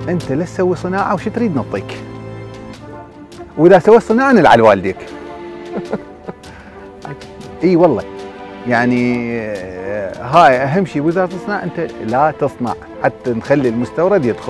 انت لا تسوي صناعه وش تريد نعطيك؟ واذا سويت صناعه نلعن والديك. اي والله يعني هاي اهم شيء وزاره الصناعه، انت لا تصنع حتى نخلي المستورد يدخل.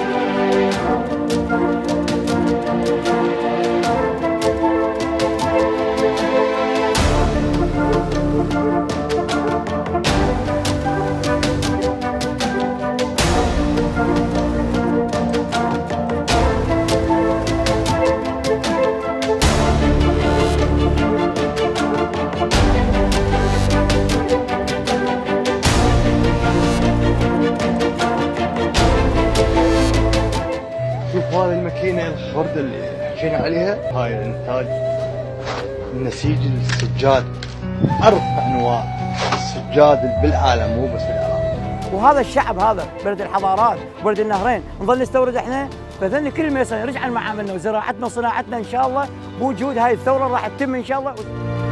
هذه الماكينه الخرده اللي حكينا عليها، هاي الانتاج نسيج السجاد، ارفع انواع السجاد بالعالم مو بس بالعراق. وهذا الشعب هذا بلد الحضارات وبلد النهرين نظل نستورد احنا، فذن كل ما يصير نرجع لمعاملنا وزراعتنا وصناعتنا ان شاء الله بوجود هاي الثوره راح تتم ان شاء الله.